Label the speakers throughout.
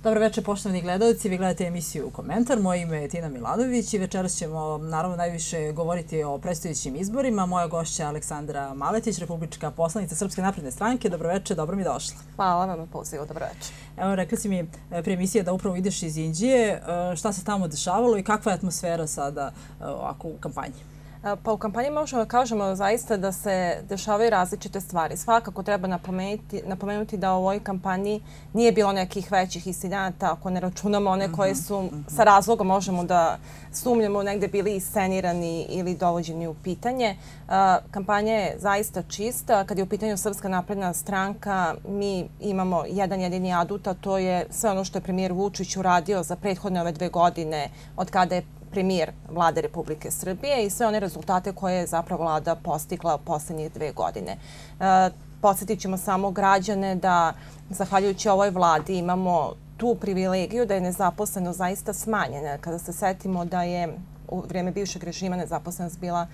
Speaker 1: Dobro večer, poštovani gledalci. Vi gledate emisiju Komentar. Moje ime je Tina Milanović i večeras ćemo naravno najviše govoriti o predstojećim izborima. Moja gošća je Aleksandra Maletić, republička poslanica Srpske napredne stranke. Dobro večer, dobro mi došla.
Speaker 2: Hvala vam na pozivu, dobro večer.
Speaker 1: Evo, rekli si mi prije emisije da upravo ideš iz Inđije. Šta se tamo dešavalo i kakva je atmosfera sada ovako u kampanji?
Speaker 2: Pa u kampanji možemo da kažemo zaista da se dešavaju različite stvari. Svakako treba napomenuti da u ovoj kampanji nije bilo nekih većih incidenata, ako ne računamo one koje su sa razlogom možemo da sumnjamo negde bili iscenirani ili dovođeni u pitanje. Kampanja je zaista čista. Kad je u pitanju Srpska napredna stranka, mi imamo jedan jedini adut, a to je sve ono što je premijer Vučić uradio za prethodne ove 2 godine od kada je premijer Vlade Republike Srbije i sve one rezultate koje je zapravo vlada postigla u posljednjih 2 godine. Podsjetit ćemo samo građane da zahvaljujući ovoj vladi imamo tu privilegiju da je nezaposlenost zaista smanjena. Kada se setimo da je u vrijeme bivšeg režima nezaposlenost bila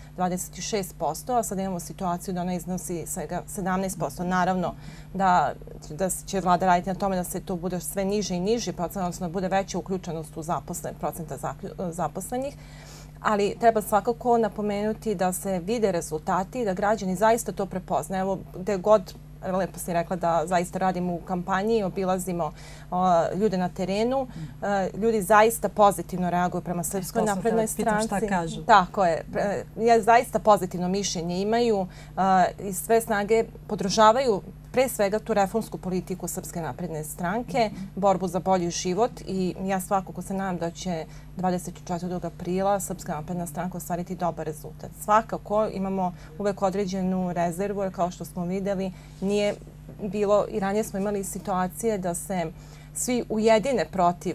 Speaker 2: 26%, a sad imamo situaciju da ona iznosi svega 17%. Naravno da će vlada raditi na tome da se to bude sve niže i niži procent, odnosno da bude veća uključenost u procenta zaposlenih. Ali treba svakako napomenuti da se vide rezultati i da građani zaista to prepoznaju. Evo, gde god, lepo si rekla da zaista radimo u kampanji, obilazimo ljude na terenu. Ljudi zaista pozitivno reaguju prema Srpskoj naprednoj stranci.
Speaker 1: Šta kažu?
Speaker 2: Tako je. Zaista pozitivno mišljenje imaju i sve snage podržavaju pre svega tu reformsku politiku Srpske napredne stranke, borbu za bolji život i ja svakako se nadam da će 24. aprila Srpska napredna stranka ostvariti dobar rezultat. Svakako imamo uvek određenu rezervu, jer kao što smo vidjeli, nije bilo i ranije smo imali situacije da se svi ujedine protiv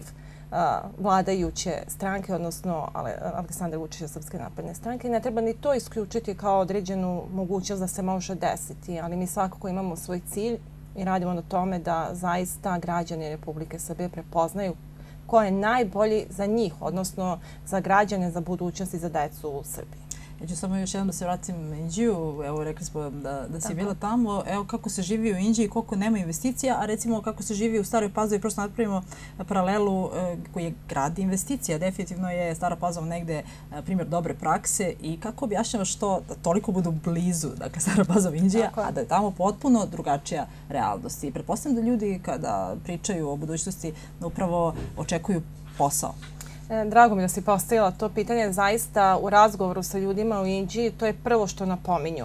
Speaker 2: vladajuće stranke, odnosno Aleksandra Vučića Srpske napredne stranke. Ne treba ni to isključiti kao određenu mogućnost da se može desiti, ali mi svakako imamo svoj cilj i radimo na tome da zaista građani Republike Srbije prepoznaju ko je najbolji za njih, odnosno za građane, za budućnost i za decu u Srbiji.
Speaker 1: Ja ću samo još jednom da se vratim u Inđiju. Evo, rekli smo da si bila tamo. Evo kako se živi u Inđiji, koliko nema investicija, a recimo kako se živi u Staroj Pazovi. Prosto napravimo paralelu koji je grad investicija. Definitivno je Stara Pazova negde primjer dobre prakse i kako objašnjavaš to da toliko budu blizu, dakle Stara Pazova i Inđija, a da je tamo potpuno drugačija realnost. I pretpostavljam da ljudi kada pričaju o budućnosti upravo očekuju posao.
Speaker 2: Drago mi da si postavila to pitanje. Zaista u razgovoru sa ljudima u Inđiji to je prvo što napominju.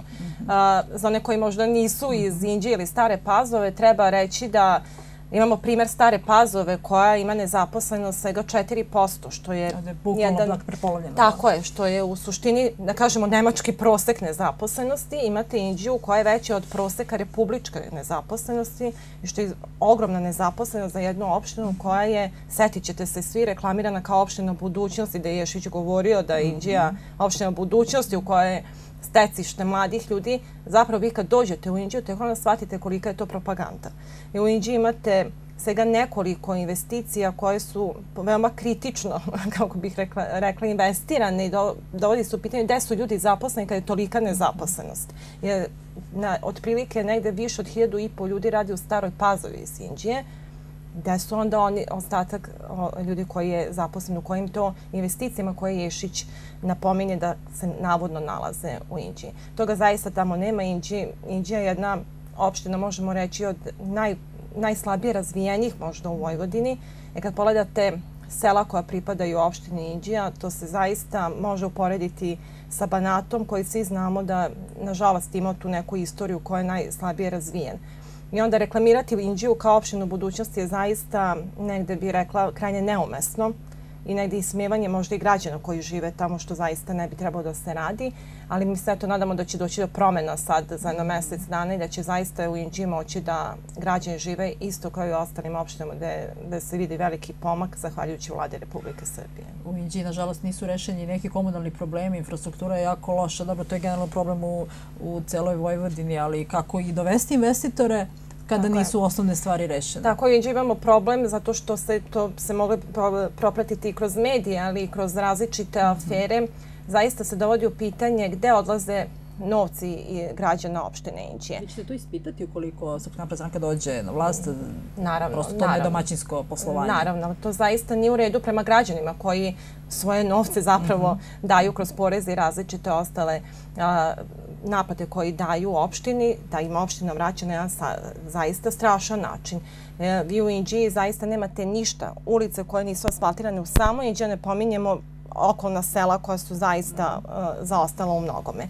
Speaker 2: Za one koji možda nisu iz Inđije ili Stare Pazove treba reći da imamo primjer Stare Pazove koja ima nezaposlenost svega 4%, što je
Speaker 1: bukvalno prepolovljeno.
Speaker 2: Tako je, što je u suštini, da kažemo, nemački prosek nezaposlenosti. Imate Inđiju koja je veća od proseka republičke nezaposlenosti i što je ogromna nezaposlenost za jednu opštinu koja je, setit ćete se svi, reklamirana kao opština budućnosti, da je Ješić govorio da je Inđija opština budućnosti u kojoj je stecište mladih ljudi. Zapravo vi kad dođete u Inđiju, tek onda shvatite kolika je to propaganda. I u Inđiji imate svega nekoliko investicija koje su veoma kritično, kako bih rekla, investirane i dovodi se u pitanje gde su ljudi zaposleni kad je tolika nezaposlenost. Jer otprilike negde više od 1.500 ljudi radi u Staroj Pazovi iz Inđije, gde su onda oni ostatak ljudi koji je zaposlen, u kojim to investicijama koje Ješić napominje da se navodno nalaze u Inđiji. Toga zaista tamo nema. Inđija je jedna opština, možemo reći, od najslabije razvijenih možda u Vojvodini. Kad pogledate sela koja pripadaju opštini Inđija, to se zaista može uporediti sa Banatom, koji svi znamo da, nažalost, ima tu neku istoriju koja je najslabije razvijen. I onda reklamirati Inđiju kao opštinu budućnosti je zaista, negde bih rekla, krajnje neumesno i negde ismijevanje možda i građana koji žive tamo, što zaista ne bi trebalo da se radi. Ali mi se eto nadamo da će doći do promjena sad za jedno mjesec dana i da će zaista u Inđiji moći da građani žive isto kao i u ostalim opštinama gde se vidi veliki pomak zahvaljujući Vlade Republike Srbije.
Speaker 1: U Inđiji, nažalost, nisu rešeni neki komunalni problemi, infrastruktura je jako loša. Dobro, to je generalno problem u celoj Vojvodini, ali kako i dovesti investitore kada nisu osnovne stvari rešene.
Speaker 2: Tako je, imamo problem zato što se moglo propratiti i kroz medije, ali i kroz različite afere. Zaista se dovodi u pitanje gde odlaze novci i građana opštine Inđije.
Speaker 1: Vi ćete to ispitati ukoliko Srpska napredna stranka dođe na vlast?
Speaker 2: Naravno.
Speaker 1: Prosto to nedomaćinsko poslovanje.
Speaker 2: Naravno, to zaista nije u redu prema građanima koji svoje novce zapravo daju kroz poreze i različite ostale naplate koji daju opštini, da im opština vraća na jedan zaista strašan način. Vi u Inđiji zaista nemate ništa, ulice koje nisu asfaltirane u samoj Inđiji, ne pominjemo okolna sela koja su zaista zaostala u mnogome.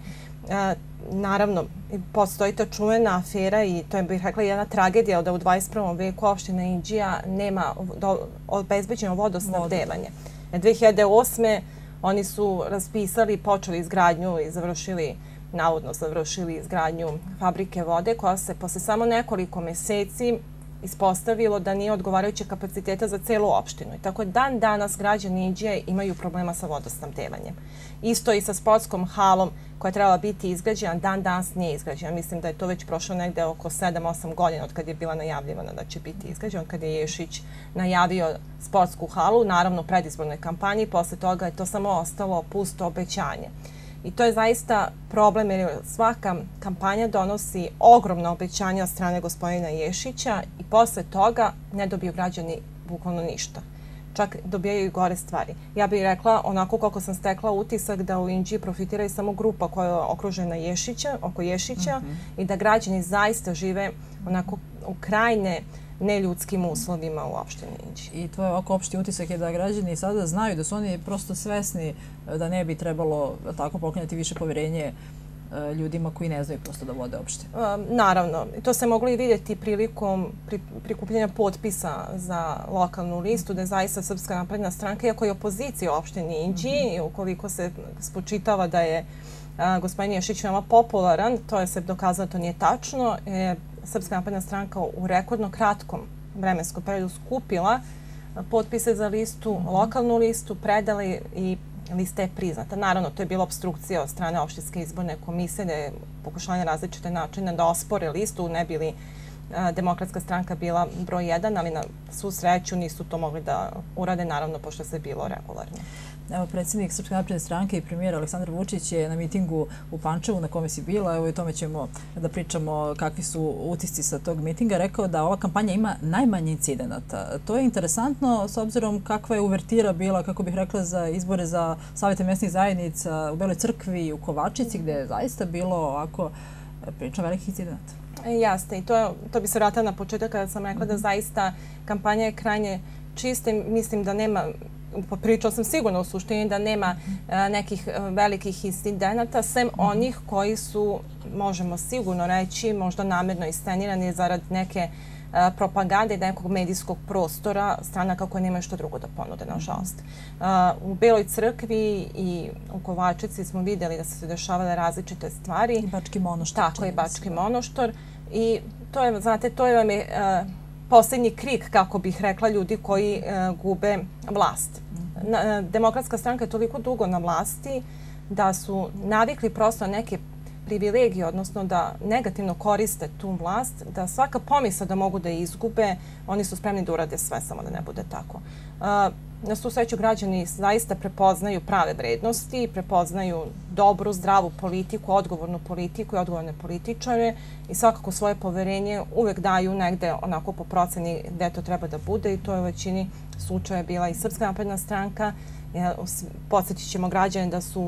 Speaker 2: Naravno, postoji ta čuvena afera i to je, bih rekla, jedna tragedija da u 21. veku opština Inđija nema obezbeđeno vodosnabdevanje. 2008. oni su raspisali, počeli izgradnju i navodno završili izgradnju fabrike vode koja se posle samo nekoliko meseci ispostavilo da nije odgovarajuće kapaciteta za celu opštinu. I tako dan danas građani Inđije imaju problema sa vodosnabdevanjem. Isto i sa sportskom halom koja je trebala biti izgrađena, dan danas nije izgrađena. Mislim da je to već prošlo negde oko 7-8 godina od kad je bila najavljivana da će biti izgrađena, od kad je Ješić najavio sportsku halu, naravno u predizbornoj kampanji, posle toga je to samo ostalo pusto obećanje. I to je zaista problem jer svaka kampanja donosi ogromno obećanja od strane gospodina Ješića i posle toga ne dobiju građani bukvalno ništa. Čak dobijaju i gore stvari. Ja bih rekla, onako koliko sam stekla utisak da u Inđiji profitiraju samo grupa koja je okružena oko Ješića i da građani zaista žive onako u krajne neljudskim uslovima u opštini Inđiji.
Speaker 1: I tvoj ovako opšti utisak je da građani sada znaju da su oni prosto svesni da ne bi trebalo tako poklanjati više poverenje ljudima koji ne znaju prosto da vode opštine.
Speaker 2: Naravno. To se moglo i vidjeti prilikom prikupljanja potpisa za lokalnu listu, da je zaista Srpska napredna stranka, iako je opozicija u opštini Inđiji, ukoliko se spočitava da je gospodin Ješić veoma popularan, to je se dokazano, to nije tačno. Srpska napredna stranka u rekordno kratkom vremenskom periodu skupila potpise za listu, lokalnu listu, predali i lista je priznata. Naravno, to je bila obstrukcija od strane opštinske izborne komisije, da je pokušala na različite načine da ospore listu, ne bi li Demokratska stranka bila broj 1, ali na svu sreću nisu to mogli da urade, naravno, pošto se bilo regularno.
Speaker 1: Evo, predsjednik Srpske napredne stranke i premijer Aleksandar Vučić je na mitingu u Pančevu na kome si bila, evo i o tome ćemo da pričamo kakvi su utisci sa tog mitinga, rekao da ova kampanja ima najmanje incidenata. To je interesantno s obzirom kakva je uvertira bila, kako bih rekla, za izbore za savjete mjesnih zajednica u Beloj crkvi i u Kovačici, gdje je zaista bilo ovako prilično velikih incidenata.
Speaker 2: Jasne, i to bi se vratila na početak kada sam rekla da zaista kampanja je krajnje čista i mislim da nema, pričala sam sigurno u suštini da nema nekih velikih incidenata, sem onih koji su, možemo sigurno reći, možda namjerno iscenirani zarad neke propagande i nekog medijskog prostora stranaka koje nemaju što drugo da ponude, nažalost. U Beloj crkvi i u Kovačici smo vidjeli da su se dešavale različite stvari.
Speaker 1: I Bački Monoštor.
Speaker 2: Tako, i Bački Monoštor. I to je, znate, to je vam je posljednji krik, kako bih rekla, ljudi koji gube vlast. Demokratska stranka je toliko dugo na vlasti da su navikli prosto neke privilegije, odnosno da negativno koriste tu vlast, da svaka pomisla da mogu da izgube, oni su spremni da urade sve, samo da ne bude tako. Na svu sreću građani zaista prepoznaju prave vrednosti, prepoznaju dobru, zdravu politiku, odgovornu politiku i odgovorne političare i svakako svoje poverenje uvek daju negde onako po proceni gde to treba da bude i to je u većini slučaja bila i Srpska napredna stranka. Podsjetit ćemo građane da su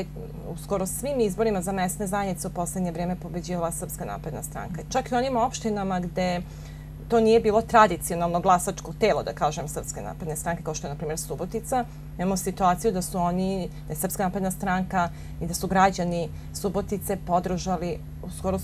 Speaker 2: u skoro svim izborima za mesne zajednice u posljednje vrijeme pobeđivala Srpska napredna stranka. Čak i onim opštinama gde to nije bilo tradicionalno glasačko telo, da kažem, Srpske napredne stranke, kao što je, na primjer, Subotica. Imamo situaciju da su oni, da je Srpska napredna stranka i da su građani Subotice podržali skoro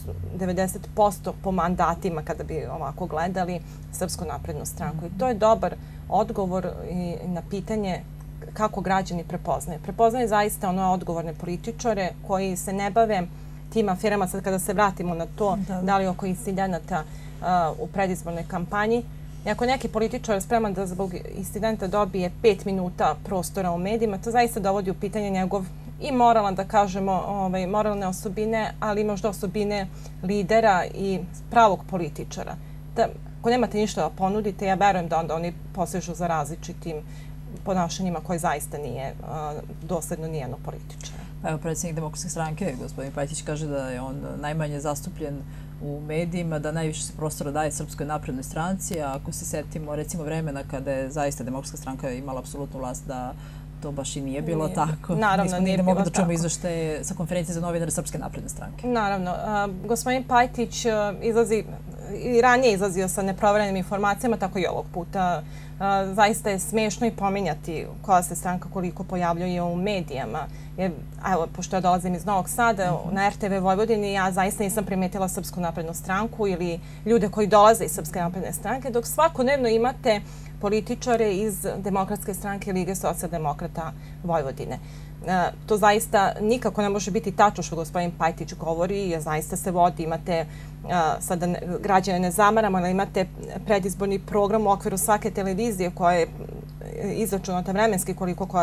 Speaker 2: 90% po mandatima, kada bi ovako gledali, Srpsku naprednu stranku. I to je dobar odgovor na pitanje kako građani prepoznaju. Prepoznaju zaista ono odgovorne političare koji se ne bave tim aferama, sad kada se vratimo na to, da li oko incidenata u predizbornoj kampanji. I ako neki političar spreman da zbog incidenta dobije 5 minuta prostora u medijima, to zaista dovodi u pitanje njegov i moralan, da kažemo, moralne osobine, ali možda osobine lidera i pravog političara. Ako nemate ništa da ponudite, ja verujem da onda oni posežu za različitim ponašanjima koje zaista nije dosledno nijedno političara.
Speaker 1: Evo, predsjednik Demokratske stranke, gospodin Pajtić, kaže da je on najmanje zastupljen u medijima, da najviše se prostora daje Srpskoj naprednoj stranci, a ako se setimo recimo vremena kada je zaista Demokratska stranka imala apsolutnu vlast, da to baš i nije bilo tako.
Speaker 2: Naravno, nije bilo tako.
Speaker 1: Mogli da čujemo izveštaje sa konferencije za novinare Srpske napredne stranke.
Speaker 2: Naravno. Gospodin Pajtić izlazi, i ranije izlazio sa neproverenim informacijama, tako i ovog puta. Zaista je smiješno i pominjati koja se stranka koliko pojavljuje u medijama. Jer, evo, pošto ja dolazim iz Novog Sada, na RTV Vojvodini ja zaista nisam primetila Srpsku naprednu stranku ili ljude koji dolaze iz Srpske napredne stranke, dok svakodnevno imate političare iz Demokratske stranke i Lige socijaldemokrata Vojvodine. To zaista nikako ne može biti tačno što gospodin Pajtić govori, jer zaista se vodi, imate, sada građane ne zamaramo, ali imate predizborni program u okviru svake televizije koja je izračunata vremenski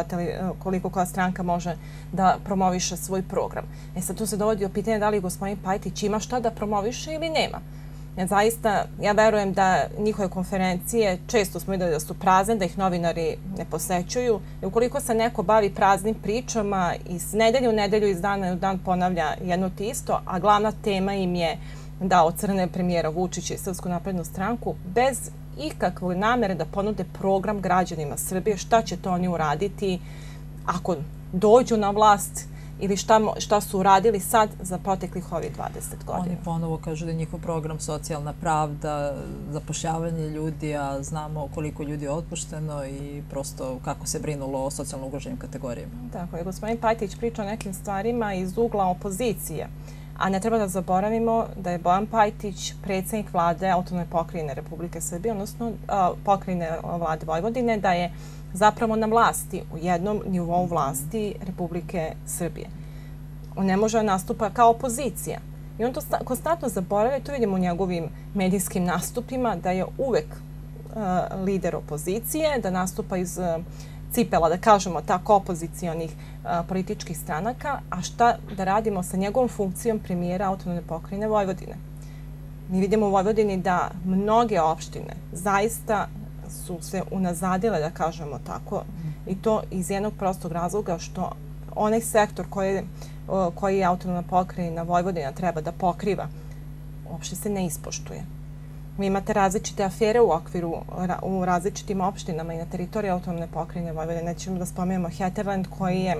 Speaker 2: koliko koja stranka može da promoviše svoj program. Sad tu se dovodi o pitanje da li gospodin Pajtić ima šta da promoviše ili nema. Zaista, ja verujem da njihove konferencije često smo videli da su prazne, da ih novinari ne posećuju. Ukoliko se neko bavi praznim pričama i s nedelju u nedelju, iz dana u dan ponavlja jedno te isto, a glavna tema im je da ocrne premijera Vučića i Srpsku naprednu stranku, bez ikakve namere da ponude program građanima Srbije, šta će to oni uraditi ako dođu na vlast, ili šta su uradili sad za proteklih ovih 20 godina.
Speaker 1: Oni ponovo kažu da je njihov program socijalna pravda, zapošljavanje ljudi, a znamo koliko ljudi je otpušteno i prosto kako se brinulo o socijalno ugroženim kategorijama.
Speaker 2: Tako je. Gospodin Pajtić priča o nekim stvarima iz ugla opozicije, a ne treba da zaboravimo da je Bojan Pajtić predsjednik vlade Autonomne pokrajine Republike Srbije, odnosno pokrajine vlade Vojvodine, da je zapravo na vlasti, u jednom nivou vlasti Republike Srbije. On ne može nastupa kao opozicija. I on to konstantno zaboravlja, to vidimo u njegovim medijskim nastupima, da je uvek lider opozicije, da nastupa iz cipela, da kažemo tako, opozicionih političkih stranaka, a šta da radimo sa njegovom funkcijom premijera Autonomne pokrajine Vojvodine. Mi vidimo u Vojvodini da mnoge opštine zaista su se unazadile, da kažemo tako, i to iz jednog prostog razloga što onaj sektor koji je Autonomna pokrajina Vojvodina treba da pokriva, uopšte se ne ispoštuje. Vi imate različite afere u različitim opštinama i na teritoriji Autonomne pokrajine Vojvodine. Nećemo da spomenemo Heterland koji je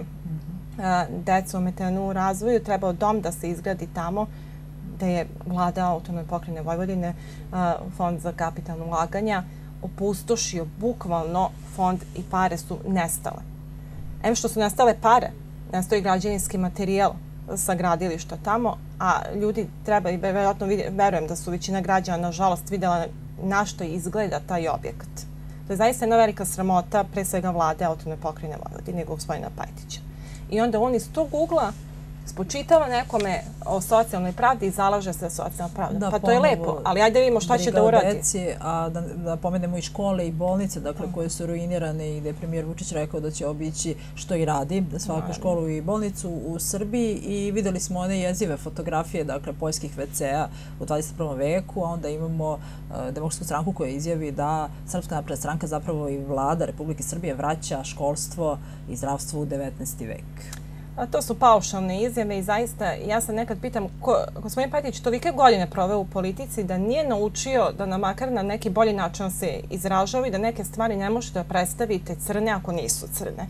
Speaker 2: decu ometenu u razvoju, trebao dom da se izgradi tamo gde je vlada Autonomne pokrajine Vojvodine, Fond za kapitalno ulaganja, opustošio bukvalno fond i pare su nestale. Em što su nestale pare, nestao i građevinski materijal sa gradilišta tamo, a ljudi treba i vjerojatno verujem da su većina građana nažalost vidjela na što izgleda taj objekat. To je zaista jedna velika sramota pre svega vlade Autonomne pokrajine Vojvodine i gospodina Pajtića. I onda on iz tog ugla spočitava nekome o socijalnoj pravdi i zalaže se za socijalnu pravdu. Pa to je lepo, ali ajde vidimo šta će da uradi.
Speaker 1: A da pomenemo i škole i bolnice, dakle, koje su ruinirane i gde je premijer Vučić rekao da će obići što i radi, da svaku školu i bolnicu u Srbiji, i videli smo one jezive fotografije, dakle, poljskih WC-a u 21. veku, a onda imamo Demokratsku stranku koja izjavi da Srpska napredna stranka, zapravo i vlada Republike Srbije, vraća školstvo i zdravstvo u 19. vek.
Speaker 2: To su paušalne izjave i zaista ja se nekad pitam, gospodin Pajtić tolike godine proveo u politici da nije naučio da makar na neki bolji način se izražava i da neke stvari ne možete da predstavite crne ako nisu crne.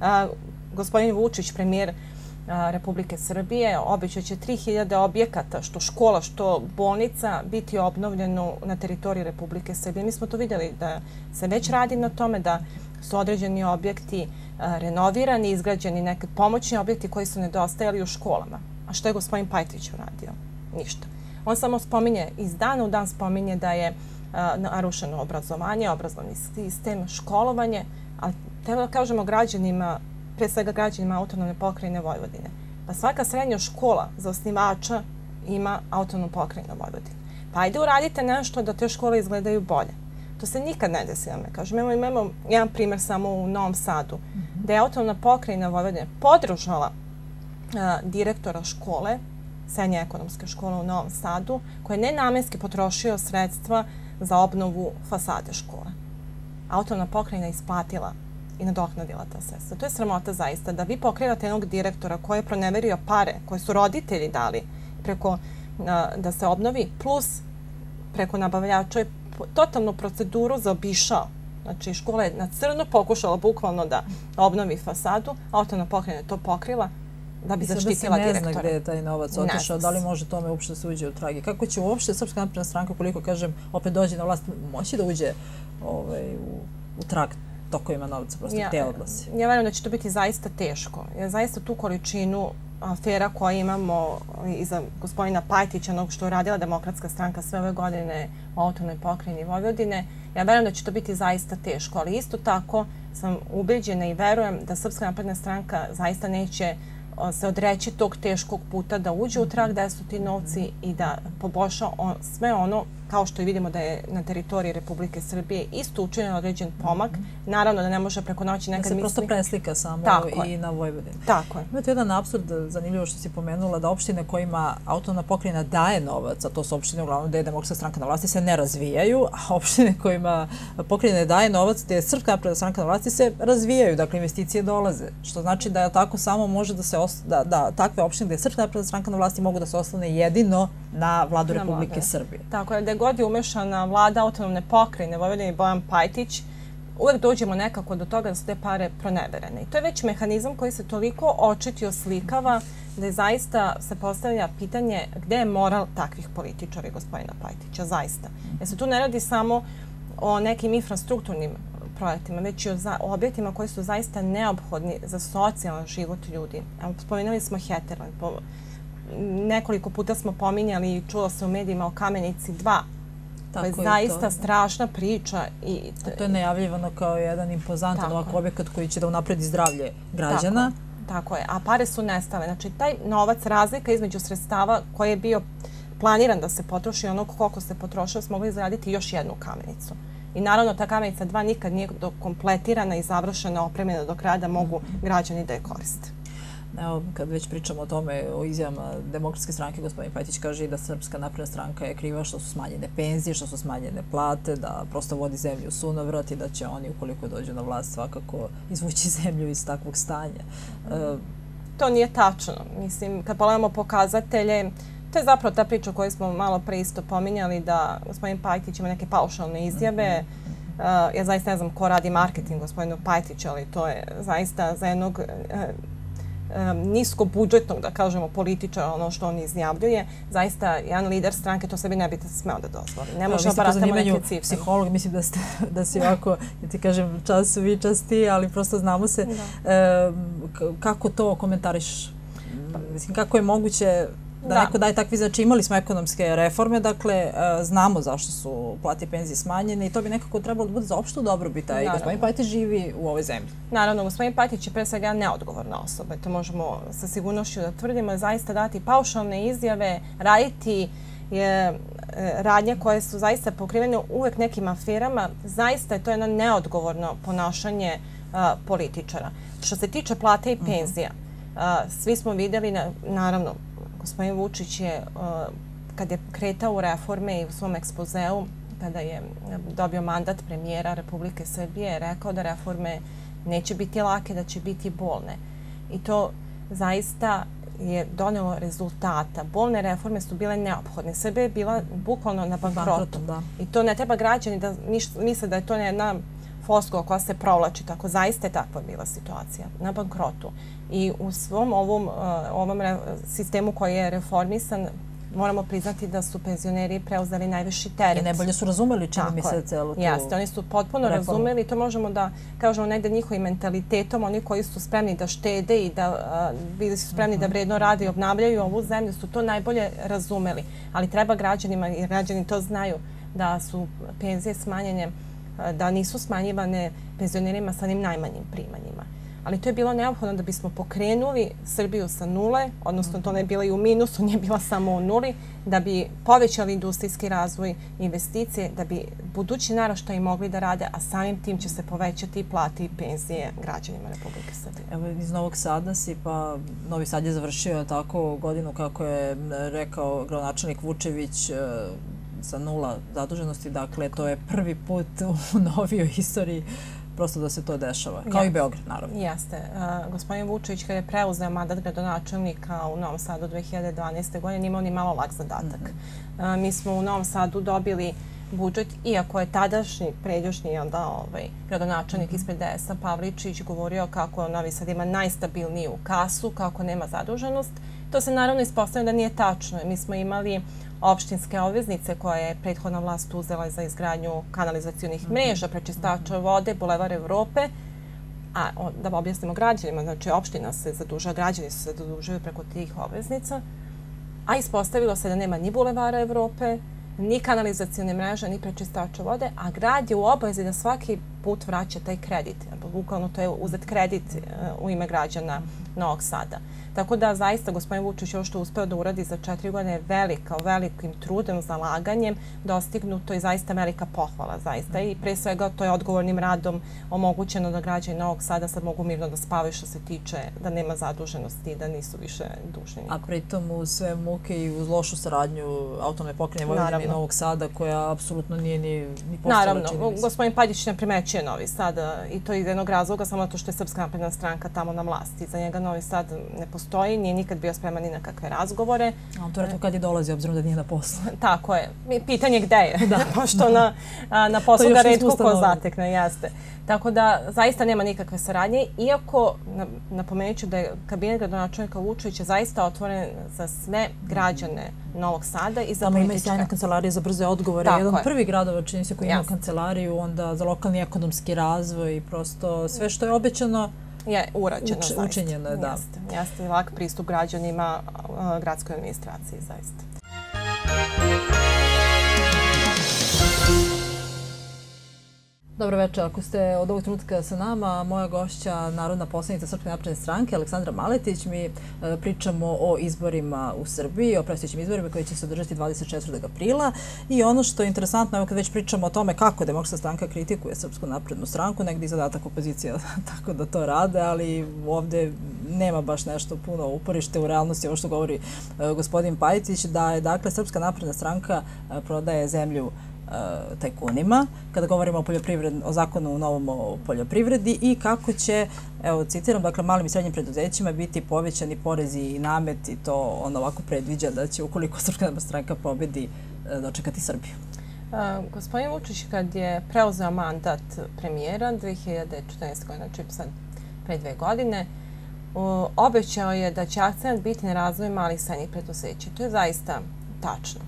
Speaker 2: Gospodin Vučić, premijer Republike Srbije, obećao će 3000 objekata, što škola, što bolnica, biti obnovljeno na teritoriji Republike Srbije. Mi smo to vidjeli da se već radi na tome, da su određeni objekti renovirani, izgrađeni neki pomoćni objekti koji su nedostajali u školama. A što je gospodin Pajtić uradio? Ništa. On samo spominje, iz dana u dan spominje da je narušeno obrazovanje, obrazovni sistem, školovanje, ali treba da kažemo građanima, pre svega građanima Autonomne pokrajine Vojvodine. Pa svaka srednja škola za osnivača ima Autonomnu pokrajinu Vojvodine. Pa ajde uradite nešto da te škole izgledaju bolje. To se nikad ne desi, ja me kažem. Imamo jedan primjer samo u Novom Sadu, gde je Autonomna pokrajina Vojvodine podržala direktora škole, srednje ekonomske škole u Novom Sadu, koji je nenamenski potrošio sredstva za obnovu fasade škole. Autonomna pokrajina isplatila i nadoknadila ta sredstva. To je sramota zaista, da vi pokrivate jednog direktora koji je proneverio pare, koje su roditelji dali preko da se obnovi, plus preko nabavljača je totalnu proceduru zaobišao. Znači, škola je na crno pokušala bukvalno da obnovi fasadu, a autonomna pokrajina je to pokrila da bi zaštitila direktora.
Speaker 1: Ne zna gde je taj novac otišao, da li može tome uopšte se uđe u trage. Kako će uopšte Srpska napredna stranka, koliko kažem, opet dođe na vlast, moći da uđe u trag tokovima novca, prosto te odlasi?
Speaker 2: Ja verujem da će to biti zaista teško. Jer zaista tu količinu afera koje imamo iza gospodina Pajtića, onog što je radila Demokratska stranka sve ove godine u autonomnoj pokrajini Vojvodine, ja verujem da će to biti zaista teško, ali isto tako sam ubeđena i verujem da Srpska napredna stranka zaista neće se odreći tog teškog puta da uđe u trag gde su ti novci i da poboljša sve ono, kao što i vidimo da je na teritoriji Republike Srbije isto učinjen određen pomak. Naravno da ne može preko noći nekad misli...
Speaker 1: Da se prosto preslika samo i na Vojvodinu.
Speaker 2: Tako je.
Speaker 1: Imate jedan apsurd, zanimljivo što si pomenula, da opštine kojima autonomna pokrajina daje novac, a to su opštine uglavnom gde je Demokratska stranka na vlasti, se ne razvijaju, a opštine kojima pokrajina daje novac, gde je Srpska napredna stranka na vlasti, se razvijaju, dakle investicije dolaze. Što znači da tako samo može da se da takve opštine gde je Srpska napredna stranka na vlasti mogu da se oslone jedino na vladu Republike Srbije.
Speaker 2: Tako je, gde god je umešana vlada autonomne pokrajine Vojvodine i Bojan Pajtić, uvek dođemo nekako do toga da su te pare proneverene. I to je već mehanizam koji se toliko očitio slikava da je zaista se postavlja pitanje gde je moral takvih političara i gospodina Pajtića, zaista. Jer se tu ne radi samo o nekim infrastrukturnim projektima, već i o objektima koji su zaista neophodni za socijalan život ljudi. Spomenuli smo Heterland, nekoliko puta smo pominjali i čulo se u medijima o Kamenici 2. To je zaista strašna priča.
Speaker 1: To je najavljivano kao jedan impozantan ovako objekat koji će da unapredi zdravlje građana.
Speaker 2: Tako je, a pare su nestale. Znači, taj novac, razlika između sredstava koji je bio planiran da se potroši, onog koliko se potrošilo, smo mogli izgraditi još jednu kamenicu. I naravno, ta Kamenica 2 nikad nije kompletirana i završena, opremljena do kraja da mogu građani da je koriste.
Speaker 1: Evo, kad već pričamo o tome, o izjavama Demokratske stranke, gospodin Pajtić kaže i da Srpska napredna stranka je kriva što su smanjene penzije, što su smanjene plate, da prosto vodi zemlju u sunovrat i da će oni, ukoliko dođu na vlast, svakako izvući zemlju iz takvog stanja.
Speaker 2: To nije tačno. Mislim, kad pogledamo pokazatelje, to je zapravo ta priča koju smo malo pre isto pominjali, da gospodin Pajtić ima neke paušalne izjave. Ja zaista ne znam ko radi marketing gospodinu Pajtiću, ali to je zaista za jednog niskobudžetnog, da kažemo, političara, ono što on izjavljuje. Zaista, jedan lider stranke to sebi ne bi smeo da dozvoli. Ne može baratamo neke cifre.
Speaker 1: Psiholog, mislim da si ovako, ja ti kažem, čas su vi, čas ti, ali prosto znamo se. Kako to komentariš? Mislim, kako je moguće da neko daje takvi, znači imali smo ekonomske reforme, dakle, znamo zašto su plate i penzije smanjene i to bi nekako trebalo da bude za opštu dobrobit, a i gospodin Pajtić živi u ovoj zemlji.
Speaker 2: Naravno, gospodin Pajtić je pre svega neodgovorna osoba, to možemo sa sigurnošću da tvrdimo, zaista dati paušalne izjave, raditi radnje koje su zaista pokrivene uvek nekim aferama, zaista je to jedno neodgovorno ponašanje političara. Što se tiče plate i penzija, svi smo vidjeli, naravno, gospodin Vučić je, kad je kretao u reforme i u svom ekspozeu, kada je dobio mandat premijera Republike Srbije, rekao da reforme neće biti lake, da će biti bolne. I to zaista je donelo rezultata. Bolne reforme su bile neophodne. Srbija je bila bukvalno na bankrotu. I to ne treba građani da misle da je to jedna floskula koja se provlači. Tako zaista je takva bila situacija. Na bankrotu. I u svom ovom sistemu koji je reformisan, moramo priznati da su penzioneri preuzeli najviši teret.
Speaker 1: I najbolje su razumeli čini mi se celu tu
Speaker 2: reformu. Jeste, oni su potpuno razumeli. To možemo da kažemo negde njihovim mentalitetom. Oni koji su spremni da štede i da bili su spremni da vredno rade i obnavljaju ovu zemlju, su to najbolje razumeli. Ali treba građanima, i građani to znaju, da su penzije smanjene, da nisu smanjivane penzionerima sa onim najmanjim primanjima. Ali to je bilo neophodno da bismo pokrenuli Srbiju sa nule, odnosno to ne je bila i u minusu, nije bila samo u nuli, da bi povećali industrijski razvoj investicije, da bi budući naraštaji mogli da rade, a samim tim će se povećati i plate i penzije građanima Republike Srbije.
Speaker 1: Evo iz Novog Sada si, pa Novi Sad je završio tako godinu kako je rekao gradonačelnik Vučević, sa nula zaduženosti. Dakle, to je prvi put u novijoj istoriji prosto da se to dešava. Kao i Beograd, naravno.
Speaker 2: Jeste. Gospodin Vučević, kada je preuzeo mandat gradonačelnika u Novom Sadu 2012. godine, nije imao ni malo lak zadatak. Mi smo u Novom Sadu dobili budžet, iako je tadašnji, pređošnji gradonačelnik ispred DS-a Pavličić govorio kako Novi Sad ima najstabilniju kasu, kako nema zaduženost. To se naravno ispostavilo da nije tačno. Mi smo imali opštinske obveznice koje je prethodna vlast uzela za izgradnju kanalizacionih mreža, prečistača vode, Bulevar Evrope. A da objasnimo građanima, znači opština se zadužuje, građani se zadužuju preko tih obveznica, a ispostavilo se da nema ni Bulevara Evrope, ni kanalizacijone mreže, ni prečistača vode, a grad je u obavezi da svaki put vraća taj kredit. Bukvalno to je uzet kredit u ime građana Novog Sada. Tako da zaista gospodin Vučić ovo što je uspeo da uradi za 4 godine je velikim trudom, zalaganjem dostignuto i zaista velika pohvala. Zaista. I pre svega to je odgovornim radom omogućeno da građani Novog Sada sad mogu mirno da spavaju što se tiče da nema zaduženosti i da nisu više dužni.
Speaker 1: A pritom uz sve muke i uz lošu saradnju Autonomne pokrajine Vojvodine i Novog Sada koja apsolutno nije ni postala.
Speaker 2: Naravno, gospodin Pajtić ne primećuje Novi Sad i to iz jednog razloga, samo zato što je Srpska napredna stranka tamo na vlasti. Za njega Novi Sad ne postoji, nije nikad bio spreman ni na kakve razgovore.
Speaker 1: A on to rekao kad je dolazi, obzirom da nije na poslu.
Speaker 2: Tako je. Pitanje gde je, pošto na poslu ga retko ko zatekne, jeste. Tako da zaista nema nikakve saradnje, iako napomenut ću da je kabinet gradonačelnika Vučevića zaista otvoren za sve građane Novog Sada i za
Speaker 1: političke. Tamo ima i sjajna kancelarija za brze odgovore. Jedan od prvih gradova, čini se, koji ima kancelariju, onda za lokalni ekonomski razvoj i prosto sve što je obećano
Speaker 2: je urađeno, zaista.
Speaker 1: Učinjeno je, da.
Speaker 2: Jeste lak pristup građanima gradskoj administraciji, zaista.
Speaker 1: Dobro večer, ako ste od ovog trenutka sa nama, moja gošća, narodna poslanica Srpske napredne stranke, Aleksandra Maletić, mi pričamo o izborima u Srbiji, o predstojećim izborima koji će se održati 24. aprila. I ono što je interesantno, evo kad već pričamo o tome kako Demokratska stranka kritikuje Srpsku naprednu stranku, negdje i zadatak opozicija tako da to rade, ali ovdje nema baš nešto puno uporište u realnosti, ovo što govori gospodin Pajtić, da je dakle Srpska napredna stranka prodaje zemlju tajkunima, kada govorimo o zakonu novom o poljoprivredi i kako će, evo citiram, dakle malim i srednjim preduzećima biti povećani porezi i nameti, to on ovako predviđa da će ukoliko Srpska napredna stranka pobedi dočekati Srbiju.
Speaker 2: Gospodin Vučić kad je preuzeo mandat premijera 2014. godine, znači sad pre 2 godine, obećao je da će akcent biti na razvoju malih i srednjih preduzeća. To je zaista tačno.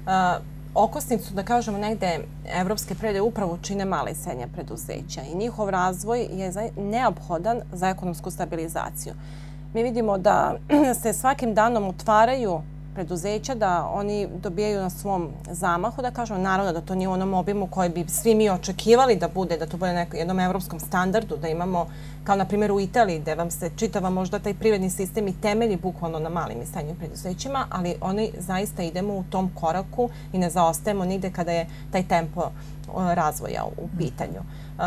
Speaker 2: Okosnicu, da kažemo, negde evropske privrede upravo čine male i srednja preduzeća i njihov razvoj je neophodan za ekonomsku stabilizaciju. Mi vidimo da se svakim danom otvaraju preduzeća, da oni dobijaju na svom zamahu, da kažemo, naravno da to nije u onom obimu koji bi svi mi očekivali da bude, da to bude jednom evropskom standardu, da imamo, kao na primjer u Italiji, gde vam se čitava možda taj privredni sistem i temelji bukvalno na malim i srednjim preduzećima, ali oni zaista idemo u tom koraku i ne zaostajemo nigde kada je taj tempo razvoja u pitanju.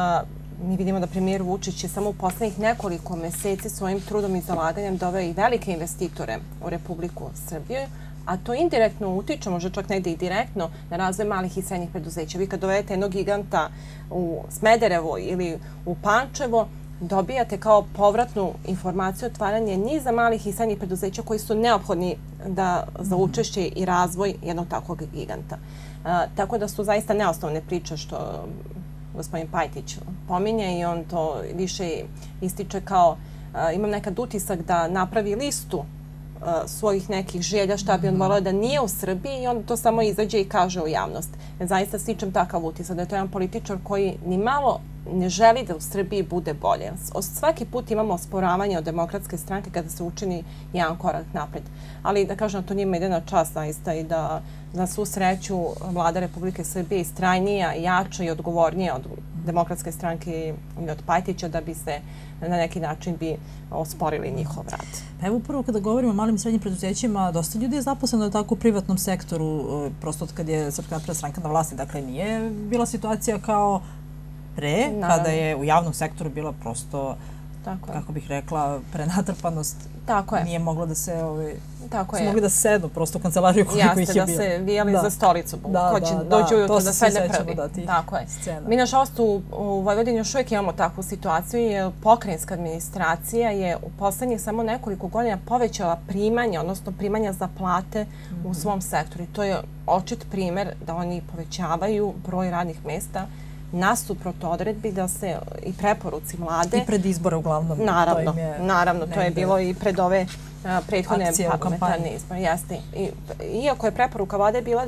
Speaker 2: Mi vidimo da premijer Vučić je samo u poslednjih nekoliko meseci svojim trudom i zalaganjem doveo i velike investitore u Republiku Srbiju, a to indirektno utiče, možda čak negde i direktno, na razvoj malih i srednjih preduzeća. Vi kad dovedete jednog giganta u Smederevo ili u Pančevo, dobijate kao povratnu informaciju otvaranje niza malih i srednjih preduzeća koji su neophodni za učešće i razvoj jednog takvog giganta. Tako da su zaista neosnovne priče što gospodin Pajtić pominje i on to više ističe kao, imam nekad utisak da napravi listu svojih nekih želja šta bi on volio da nije u Srbiji i on to samo izađe i kaže u javnost. Zaista stičem takav utisak da je to jedan političar koji ni malo ne želi da u Srbiji bude bolje. Svaki put imamo osporavanje od Demokratske stranke kada se učini jedan korak napred. Ali da kažem, to njima ide na čast zaista i da na svu sreću vlada Republike Srbije istrajnija, jača i odgovornija od Demokratske stranke i od Pajtića da bi se na neki način bi osporili njihov rad.
Speaker 1: Evo prvo kada govorimo o malim i srednjim preduzećima, dosta ljudi je zaposleno tako u privatnom sektoru, prosto od kad je Srpska napredna stranka na vlasti, dakle nije bila situacija kao pre, kada je u javnom sektoru bila prosto kako bih rekla, prenatrpanost.
Speaker 2: Tako je.
Speaker 1: Nije moglo da se...
Speaker 2: Tako
Speaker 1: su mogli da sednu prosto u kancelariju koliko ih je bilo.
Speaker 2: Jeste, da se vijali za stolicu. Ko će dođu ujutro da sedne prvi. Tako je. Mi nažalost u Vojvodini još uvijek imamo takvu situaciju jer pokrajinska administracija je u poslednjih samo nekoliko godina povećala primanja, odnosno primanja za plate u svom sektoru. I to je očit primer da oni povećavaju broj radnih mesta nasuprot odredbi da se i preporuci vlade...
Speaker 1: I pred izbore uglavnom.
Speaker 2: Naravno, to je bilo i pred ove prethodne parlamentarne izbore. Jeste. Iako je preporuka vlade bila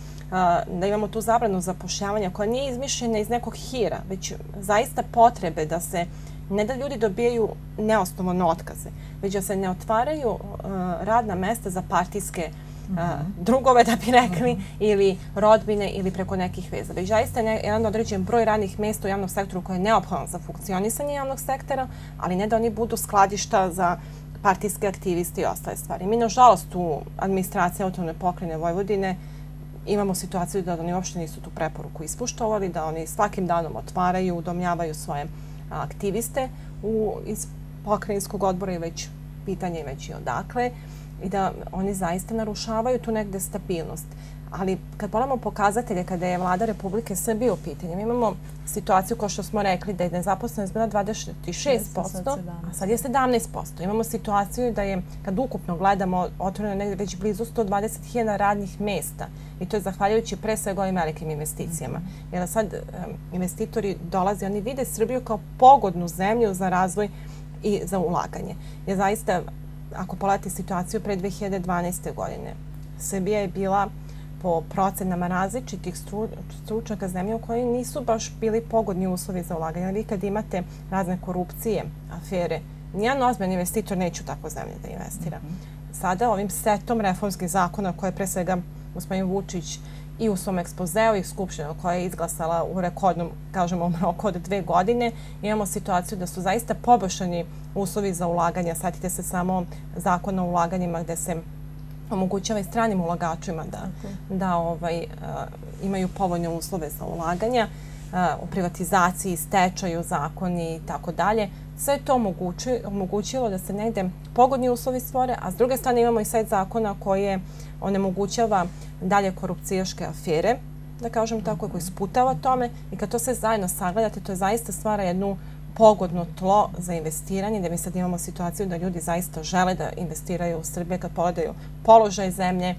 Speaker 2: da imamo tu zabranu zapošljavanja koja nije izmišljena iz nekog hira, već zaista potrebe da se, ne da ljudi dobijaju neosnovano otkaze, već da se ne otvaraju radna mesta za partijske drugove, da bi rekli, ili rodbine ili preko nekih veza. Već zaista je jedan određen broj radnih mjesta u javnom sektoru koji je neophodan za funkcionisanje javnog sektora, ali ne da oni budu skladišta za partijske aktiviste i ostale stvari. Mi, nažalost, u administraciji Autonomne pokrajine Vojvodine imamo situaciju da oni uopšte nisu tu preporuku ispuštovali, da oni svakim danom otvaraju, udomljavaju svoje aktiviste iz pokrajinskog odbora i već pitanje je već i odakle, i da oni zaista narušavaju tu negde stabilnost. Ali kad pogledamo pokazatelje, kada je vlada Republike Srbije u pitanju, imamo situaciju, kao što smo rekli, da je nezaposlenost bila 26%, a sad je 17%. Imamo situaciju da je, kad ukupno gledamo, otvoreno negde već blizu 120.000 radnih mesta. I to je zahvaljujući pre svega ovim velikim investicijama. Jer sad investitori dolaze, oni vide Srbiju kao pogodnu zemlju za razvoj i za ulaganje. Jer zaista, ako pogledate situaciju pre 2012. godine, Srbija je bila po procenama različitih stručnjaka zemlje u kojoj nisu baš bili pogodni uslovi za ulaganje. Vi kad imate razne korupcije, afere, nijedan ozbiljan investitor neće u takvu zemlju da investira. Sada ovim setom reformskih zakona koje je pre svega gospodin Vučić i u svom ekspozeu i skupštinu koja je izglasala u rekordnom, kažemo, roku od 2 godine, imamo situaciju da su zaista poboljšani uslovi za ulaganje. Sjetite se samo zakona o ulaganjima gde se omogućava i stranim ulagačima da imaju povoljne uslove za ulaganja, u privatizaciji, stečaju, zakoni i tako dalje. Sve to omogućilo da se negde pogodni uslovi stvore, a s druge strane imamo i set zakona koje onemogućava dalje korupcijaške afere, da kažem tako, koji sputava tome, i kad to sve zajedno sagledate, to je zaista stvara jednu pogodno tlo za investiranje, da mi sad imamo situaciju da ljudi zaista žele da investiraju u Srbije kad pogledaju položaj zemlje,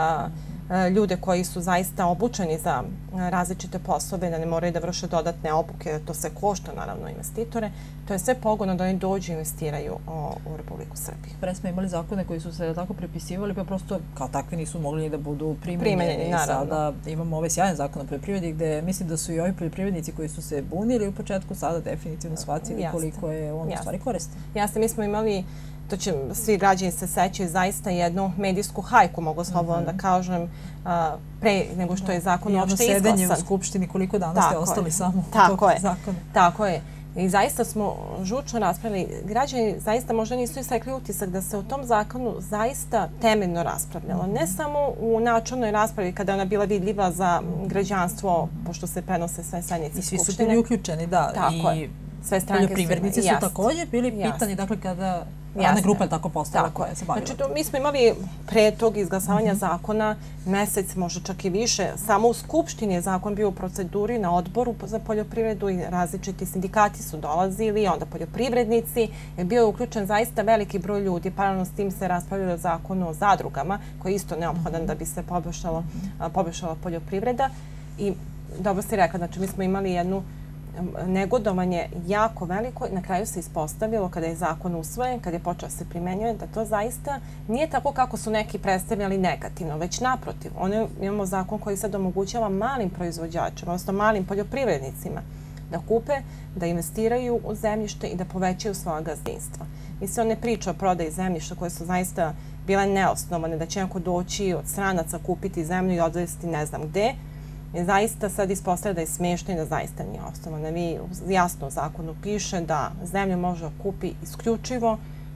Speaker 2: ljude koji su zaista obučeni za različite poslove, da ne moraju da vrše dodatne obuke, to se košta naravno investitore. To je sve pogodno da oni dođu i investiraju u Republiku Srbiju.
Speaker 1: Pre smo imali zakone koji su se tako prepisivali, pa prosto kao takvi nisu mogli da budu primenjeni. Sada imamo ovaj sjajan zakon o poljoprivredi gde mislim da su i ovi poljoprivrednici koji su se bunili u početku sada definitivno shvatili koliko je on u stvari koristan.
Speaker 2: Jasno, mi smo imali, to će svi građani se sećaju, zaista jednu medijsku hajku, mogu slobodno da kažem, pre nego što je zakon uopšte izglasan.
Speaker 1: I ono sedenje u Skupštini, koliko dana ste ostali samo tog zakona.
Speaker 2: Tako je. I zaista smo žučno raspravili. Građani zaista možda nisu istekli utisak da se o tom zakonu zaista temeljno raspravljalo. Ne samo u načelnoj raspravi kada je ona bila vidljiva za građanstvo, pošto se prenose sve sednice Skupštine.
Speaker 1: I svi su bili uključeni, da.
Speaker 2: Tako je. Sve stranke
Speaker 1: poljoprivrednici su također bili pitani, dakle, kada radna grupa je tako postala koja se bavila.
Speaker 2: Znači, mi smo imali pre tog izglasavanja zakona mesec, možda čak i više, samo u Skupštini je zakon bio u proceduri na odboru za poljoprivredu i različiti sindikati su dolazili, onda poljoprivrednici, je bio uključen zaista veliki broj ljudi. Paralelno s tim se raspravljalo o zakonu o zadrugama, koji je isto neophodan da bi se poboljšala poljoprivreda. I dobro si rekla, znači mi smo imali jednu negodovanje jako veliko. Na kraju se ispostavilo, kada je zakon usvojen, kada je počeo se primenjuje, da to zaista nije tako kako su neki predstavljali negativno, već naprotiv. Imamo zakon koji sad omogućava malim proizvođačima, odnosno malim poljoprivrednicima, da kupe, da investiraju u zemljište i da povećaju svoja gazdinstva. I se ne priča o prodaji zemljišta koje su zaista bile neosnovane, da će neko doći od stranaca kupiti zemlju i odvesti ne znam gde. Zaista sad ispostavlja da je smiješno i da zaista nije osnovano. Vi jasno u zakonu piše da zemlju može kupi isključivo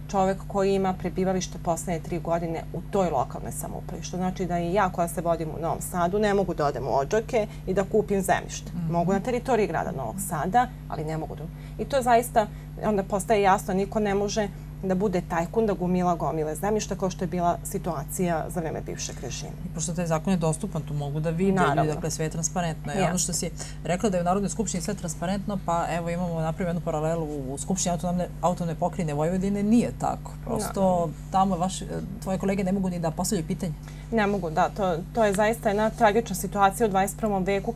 Speaker 2: čovek koji ima prebivalište poslednje 3 godine u toj lokalnoj samoupravi. Što znači da i ja koja se vodim u Novom Sadu ne mogu da odem u Odžake i da kupim zemljište. Mogu na teritoriji grada Novog Sada, ali ne mogu da... I to zaista onda postaje jasno, niko ne može da bude tajkun, da gomila gomile zemljišta kao što je bila situacija za vreme bivšeg režima.
Speaker 1: I pošto taj zakon je dostupan, tu mogu da vide, dakle sve je transparentno. I ono što si rekla da je u Narodnoj skupštini sve transparentno, pa evo imamo napravimo jednu paralelu u Skupštini autonomne pokrajine Vojvodine, nije tako. Prosto tamo tvoje kolege ne mogu ni da postavljaju pitanje.
Speaker 2: Ne mogu, da. To je zaista jedna tragična situacija u 21. veku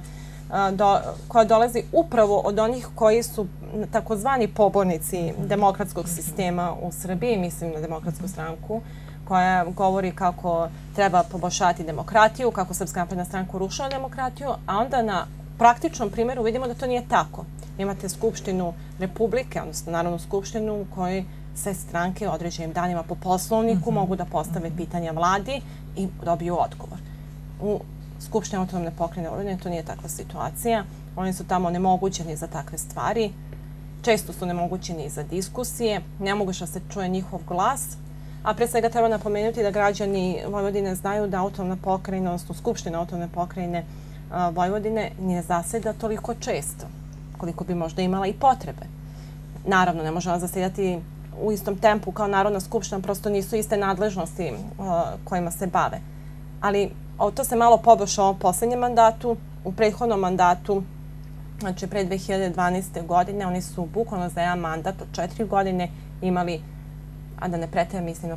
Speaker 2: koja dolazi upravo od onih koji su takozvani pobornici demokratskog sistema u Srbiji, mislim na Demokratsku stranku, koja govori kako treba poboljšati demokratiju, kako Srpska napredna stranka urušava demokratiju, a onda na praktičnom primjeru vidimo da to nije tako. Imate Skupštinu Republike, odnosno Narodnu skupštinu u kojoj sve stranke određenim danima po poslovniku mogu da postave pitanja vladi i dobiju odgovor. U Skupštine autonomne pokrajine Vojvodine to nije takva situacija. Oni su tamo onemogućeni za takve stvari. Često su onemogućeni za diskusije. Ne mogu da se čuje njihov glas. A pre svega treba napomenuti da građani Vojvodine znaju da autonomna pokrajina, odnosno Skupština autonomne pokrajine Vojvodine ne zaseda toliko često, koliko bi možda imala i potrebe. Naravno, ne može ona zasedati u istom tempu kao Narodna skupština, prosto nisu iste nadležnosti kojima se bave. Ali to se malo poboljšalo u poslednjem mandatu. U prethodnom mandatu, znači pre 2012. godine, oni su bukvalno za jedan mandat od 4 godine imali, a da ne pretjerujem, mislim,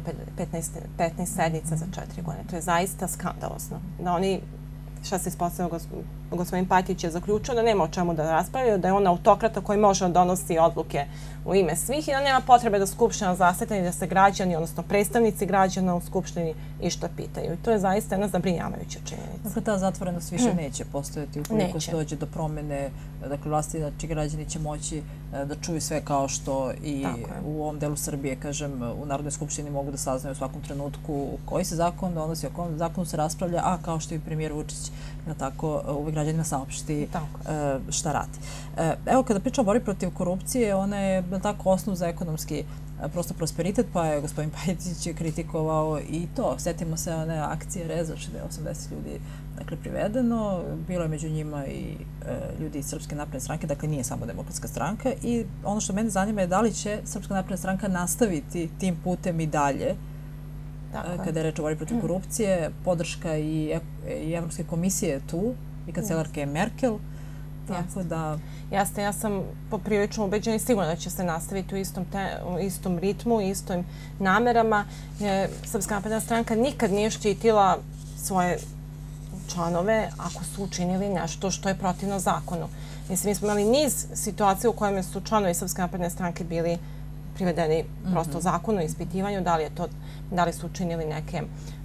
Speaker 2: 15 sednica za 4 godine. To je zaista skandalozno. Da oni, šta se ispostavio, gospodin Pajtić je zaključio da nema o čemu da raspravljaju, da je on autokrata koji može da donosi odluke u ime svih i da nema potrebe da Skupština zaseta i da se građani, odnosno predstavnici građana u Skupštini išta pitaju. I to je zaista jedna zabrinjavajuća činjenica.
Speaker 1: Dakle, ta zatvorenost više neće postojati ukoliko se dođe do promene, dakle, vlasti, znači građani će moći da čuju sve kao što i u ovom delu Srbije, kažem, u Narodnoj skupštini mogu da saznaju u svakom trenutku koji se zakon donosi, o kom zakonu se raspravlja, a kao što i premijer Vučić tako uvek građanima saopšti šta radi. Evo, kada pričamo o borbi protiv korupcije, ona je tako osnov za ekonomski prosto prosperitet, pa je gospodin Pajtić kritikovao i to. Sjetimo se one akcije Rezač, gde je 80 ljudi privedeno. Bilo je među njima i ljudi iz Srpske napredne stranke, dakle nije samo Demokratska stranka. I ono što mene zanima je da li će Srpska napredna stranka nastaviti tim putem i dalje kada je reč o borbi protiv korupcije. Podrška i Evropske komisije je tu i kancelarke je Merkel. Tako da...
Speaker 2: Jeste, ja sam poprilično ubeđena i sigurna da će se nastaviti u istom ritmu, istom namerama. Srpska napredna stranka nikad nije štitila svoje članove ako su učinili nešto što je protivno zakonu. Mislim, mi smo imali niz situacija u kojima su članovi Srpske napredne stranke bili privedeni prosto zakonu i ispitivanju, da li su učinili neke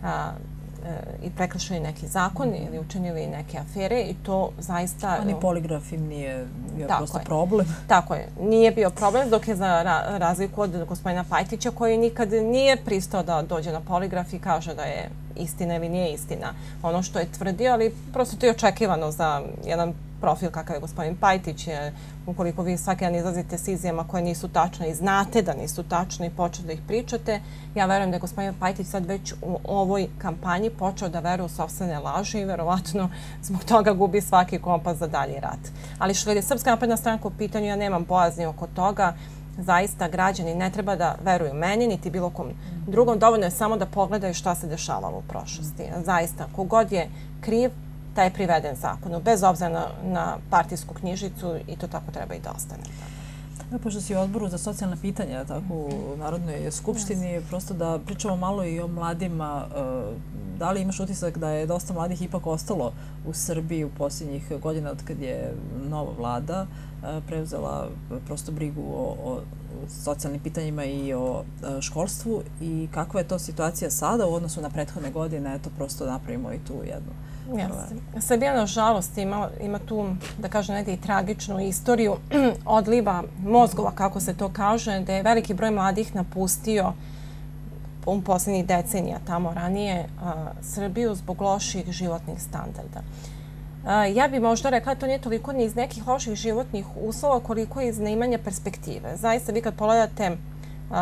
Speaker 2: i prekršili neki zakon ili učinili neke afere i to zaista...
Speaker 1: A ni poligraf im nije bio prosto problem.
Speaker 2: Tako je, nije bio problem, dok je za razliku od gospodina Pajtića koji nikad nije pristao da dođe na poligraf i kaže da je istina ili nije istina ono što je tvrdio, ali prosto to je očekivano za jedan profil kakav je gospodin Pajtić. Ukoliko vi svaki dan izlazite s izjavama koje nisu tačne i znate da nisu tačne i počete da ih pričate, ja verujem da je gospodin Pajtić sad već u ovoj kampanji počeo da veruje u sopstvene laži i verovatno zbog toga gubi svaki kompas za dalji rat. Ali što je Srpska napredna stranka u pitanju, ja nemam bojazni oko toga. Zaista građani ne treba da veruju meni, niti bilo kom drugom. Dovoljno je samo da pogledaju šta se dešavalo u prošlosti. Zaista, kogod je kriv, taj je priveden zakonu, bez obzira na partijsku knjižicu i to tako treba i da ostane.
Speaker 1: Pošto si u odboru za socijalna pitanja u Narodnoj skupštini, prosto da pričamo malo i o mladima. Da li imaš utisak da je dosta mladih ipak ostalo u Srbiji u posljednjih godina od kad je nova vlada preuzela prosto brigu o socijalnim pitanjima i o školstvu i kakva je to situacija sada u odnosu na prethodne godine? Eto, prosto napravimo i tu jednu.
Speaker 2: Srbija, nažalost, ima tu, da kažem, negdje i tragičnu istoriju odliva mozgova, kako se to kaže, da je veliki broj mladih napustio u posljednjih decenija tamo ranije Srbiju zbog loših životnih standarda. Ja bih možda rekla da to nije toliko ni iz nekih loših životnih uslova koliko iz neimanja perspektive. Zaista, vi kad pogledate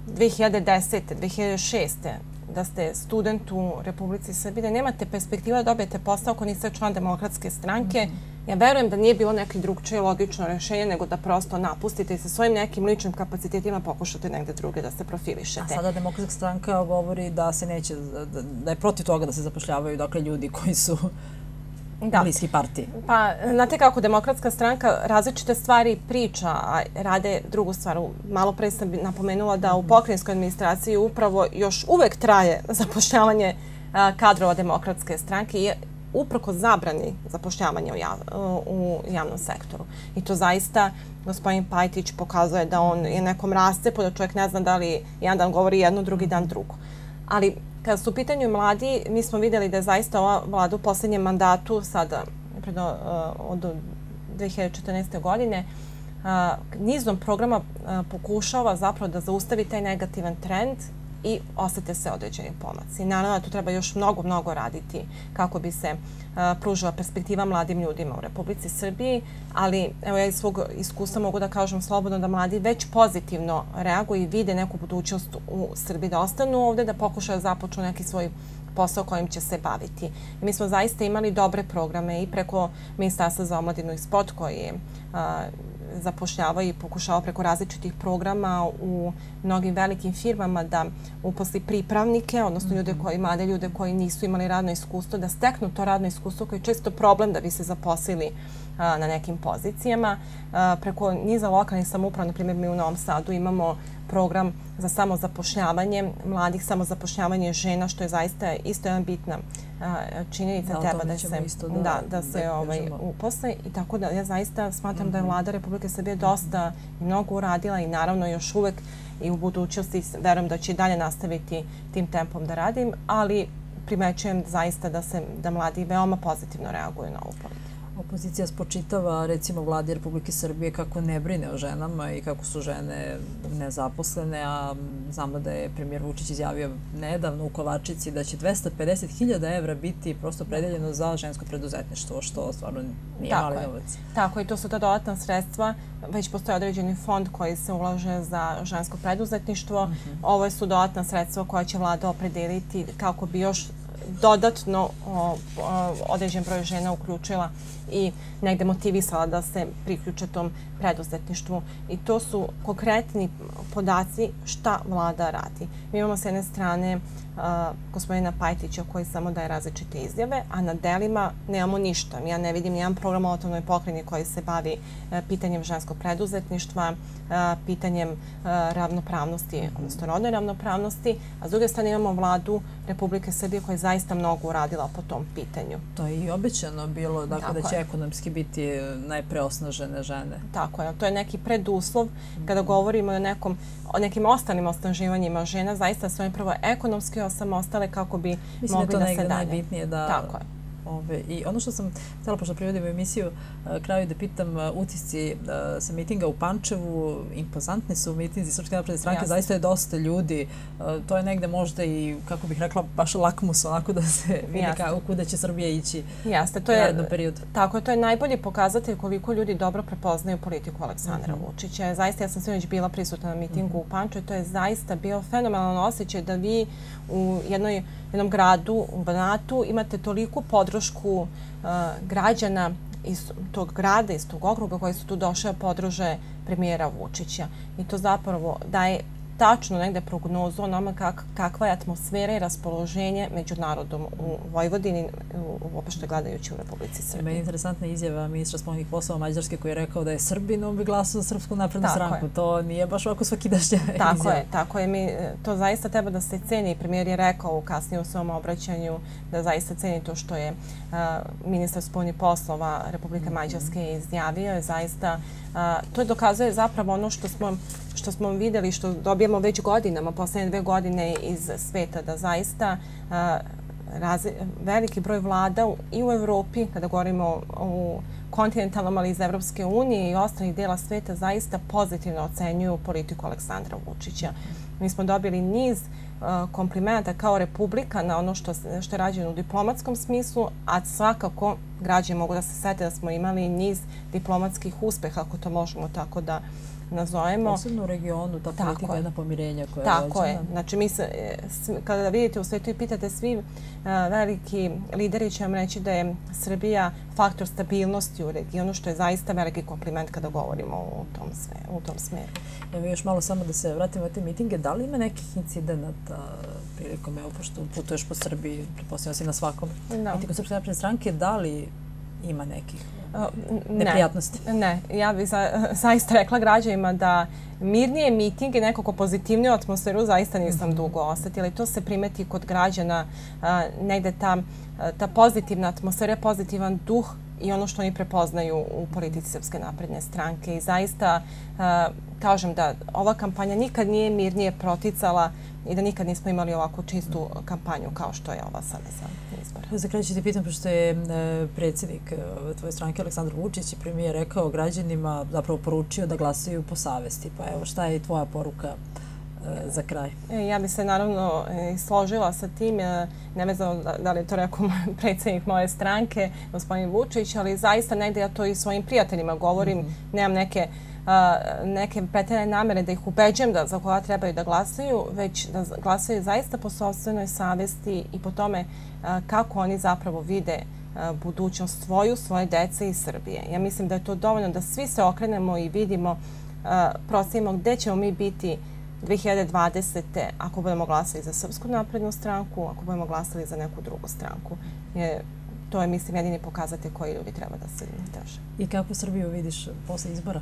Speaker 2: 2010. 2006. da ste student u Republici Srbiji, da nemate perspektiva da dobijete posao ako niste član Demokratske stranke, ja verujem da nije bilo neko drugčije logično rješenje nego da prosto napustite i sa svojim nekim ličnim kapacitetima pokušate negde druge da se profilišete.
Speaker 1: A sada Demokratska stranka govori da se neće, da je protiv toga da se zapošljavaju dakle ljudi koji su bliski partiji.
Speaker 2: Pa, znate kako, Demokratska stranka različite stvari priča, a rade drugu stvar. Malo pre sam napomenula da u pokrajinskoj administraciji upravo još uvek traje zapošljavanje kadrova Demokratske stranke i uprko zabrani zapošljavanja u javnom sektoru. I to zaista gospodin Pajtić pokazuje da on je nekom rascepu, da čovjek ne zna da li jedan dan govori jedno, drugi dan drugo. Ali kada su u pitanju mladi, mi smo vidjeli da je zaista ova vlada u posljednjem mandatu, sada od 2014. godine, nizom programa pokušava zapravo da zaustavi taj negativan trend i osete se određeni pomaci. Naravno da tu treba još mnogo raditi kako bi se pružila perspektiva mladim ljudima u Republici Srbiji, ali evo ja iz svog iskustva mogu da kažem slobodno da mladi već pozitivno reaguju i vide neku budućnost u Srbiji, da ostanu ovdje, da pokušaju započnu neki svoj posao kojim će se baviti. I mi smo zaista imali dobre programe i preko Ministarstva za omladinu i sport koji zapošljava i pokušava preko različitih programa u mnogim velikim firmama da uposli pripravnike, odnosno mlade ljude koji nisu imali radno iskustvo, da steknu to radno iskustvo koje je često problem da bi se zaposlili na nekim pozicijama. Preko niza lokalnih samouprava, na primjer mi u Novom Sadu imamo program za samozapošljavanje mladih, samozapošljavanje žena, što je zaista isto jedna bitna činjenica, treba da se uposle. I tako da ja zaista smatram da je vlada Republike Srbije dosta i mnogo uradila i naravno još uvek i u budućnosti verujem da će i dalje nastaviti tim tempom da radim, ali primećujem zaista da mladi veoma pozitivno reaguju na ovu politiku.
Speaker 1: Opozicija spočitava recimo vladi Republike Srbije kako ne brine o ženama i kako su žene nezaposlene, a znamo da je premijer Vučić izjavio nedavno u Kovačici da će 250.000 evra biti prosto predeljeno za žensko preduzetništvo, što stvarno nije mali novac.
Speaker 2: Tako, i to su ta dodatna sredstva. Već postoji određeni fond koji se ulaže za žensko preduzetništvo. Ovo su dodatna sredstva koja će vlada opredeliti kako bi još dodatno određen broj žena uključila i negde motivisala da se priključe tom preduzetništvu. I to su konkretni podaci šta vlada radi. Mi imamo s jedne strane gospodina Pajtića koji samo daje različite izjave, a na delima nemamo ništa. Ja ne vidim nijedan program u autonomnoj pokrajini koji se bavi pitanjem ženskog preduzetništva, pitanjem ravnopravnosti, odnosno rodnoj ravnopravnosti, a s druge strane imamo vladu Republike Srbije koja je zaista mnogo uradila po tom pitanju.
Speaker 1: To je i obećano bilo, dakle, da će ekonomski biti najpreosnažene žene.
Speaker 2: Tako je, to je neki preduslov kada govorimo o nekim ostalim osnaživanjima žena, zaista su one prvo ekonomski osamostale kako bi mogli da se dalje.
Speaker 1: Mislim da je to najbitnije da... Tako je. I ono što sam htjela, pošto privodim emisiju, kraju da pitam, utisci sa mitinga u Pančevu, impozantni su mitinzi Srpske napredne stranke, zaista je dosta ljudi. To je negde možda i, kako bih rekla, baš lakmus, onako da se vidi kuda će Srbija ići u narednom periodu.
Speaker 2: Tako je, to je najbolji pokazatelj koliko ljudi dobro prepoznaju politiku Aleksandra Vučića. Zaista, ja sam sinoć bila prisutna na mitingu u Pančevu, to je zaista bio fenomenalan osjećaj da vi u jednom gradu, u Banatu, imate toliku podršku građana iz tog grada, iz tog okruga koji su tu došli da podrže premijera Vučića. I to zapravo daje tačno negde prognozu o nama kakva je atmosfera i raspoloženje među narodom u Vojvodini, uopšte gledajući u Republici Srbiji.
Speaker 1: Meni je interesantna izjava ministra spoljnih poslova Mađarske koji je rekao da je Srbin, on bi glasao za Srpsku naprednu stranku. To nije baš ovako svakidašnja izjava.
Speaker 2: Tako je. To zaista treba da se ceni. Premijer je rekao kasnije u svom obraćanju da zaista ceni to što je ministar spoljnih poslova Republike Mađarske izjavio. Zaista to dokazuje zapravo ono što smo vidjeli, što dobijemo već godinama, poslednje 2 godine iz sveta, da zaista veliki broj vlada i u Evropi, kada govorimo o kontinentalnom, ali iz Evropske unije i ostalih dela sveta, zaista pozitivno ocenjuju politiku Aleksandra Vučića. Mi smo dobili niz komplimenta kao Republika na ono što je rađeno u diplomatskom smislu, a svakako građani mogu da se sete da smo imali niz diplomatskih uspeha, ako to možemo tako da nazovemo.
Speaker 1: Posebno u regionu, ta politika jedna pomirenja koja je
Speaker 2: Tako je. Znači, kada vidite u svetu i pitate svi veliki lideri će vam reći da je Srbija faktor stabilnosti u regionu, što je zaista veliki kompliment kada govorimo u tom smeru.
Speaker 1: Evo još malo samo da se vratimo na te mitinge. Da li ima nekih incidenata prilikom, evo, pošto putuješ po Srbiji, pretpostavljam si na svakom mitingu Srpske napredne stranke, da li ima nekih neprijatnosti?
Speaker 2: Ne, ja bih zaista rekla građanima da mirnije mitinge, nekako pozitivniju atmosferu zaista nisam dugo osetila i to se primeti kod građana, negde ta pozitivna atmosfera, pozitivan duh i ono što oni prepoznaju u politici Srpske napredne stranke. I zaista kažem da ova kampanja nikad nije mirnije proticala i da nikad nismo imali ovako čistu kampanju kao što je ova sada za izbore.
Speaker 1: Za kraj ću te pitam, pošto je predsjednik tvoje stranke Aleksandar Vučić i premijer rekao građanima, zapravo poručio da glasaju po savesti. Pa evo, šta je tvoja poruka za kraj?
Speaker 2: Ja bi se naravno složila sa tim, nevezano da li je to rekao predsjednik moje stranke, gospodin Vučić, ali zaista negdje ja to i svojim prijateljima govorim, nemam neke pretjerane namere da ih ubeđujem da za koga trebaju da glasaju, već da glasaju zaista po sopstvenoj savesti i po tome kako oni zapravo vide budućnost svoje dece i Srbije. Ja mislim da je to dovoljno da svi se okrenemo i vidimo, procenimo gde ćemo mi biti 2020. ako budemo glasali za Srpsku naprednu stranku, ako budemo glasali za neku drugu stranku. To je, mislim, jedini pokazatelj koji ljudi treba da se drže.
Speaker 1: I kako Srbiju vidiš posle izbora?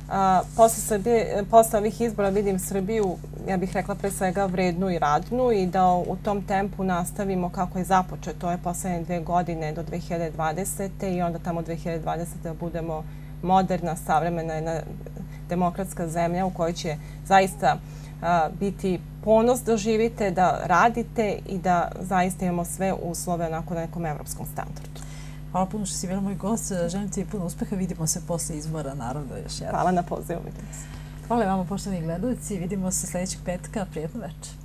Speaker 2: Posle ovih izbora vidim Srbiju, ja bih rekla pre svega vrednu i radnu i da u tom tempu nastavimo kako je započet. To je poslednje 2 godine do 2020. i onda tamo 2020. da budemo moderna, savremena, jedna demokratska zemlja u kojoj će zaista biti ponos da živite, da radite i da zaista imamo sve uslove onako na nekom evropskom standardu.
Speaker 1: Hvala puno što si bila moj gost. Želim ti puno uspeha. Vidimo se posle izbora, naravno, još jednom.
Speaker 2: Hvala na pozivu.
Speaker 1: Hvala vama, poštovani gledalci. Vidimo se sljedećeg petka. Prijetno večer.